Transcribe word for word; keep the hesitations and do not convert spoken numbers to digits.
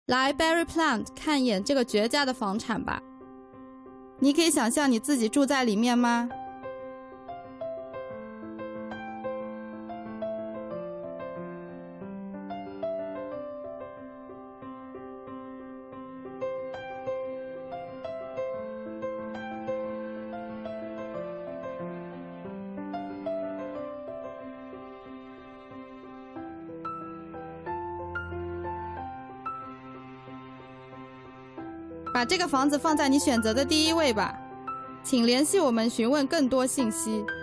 来 Berry Plant 看一眼这个绝佳的房产吧。你可以想象你自己住在里面吗？把这个房子放在你选择的第一位吧，请联系我们询问更多信息。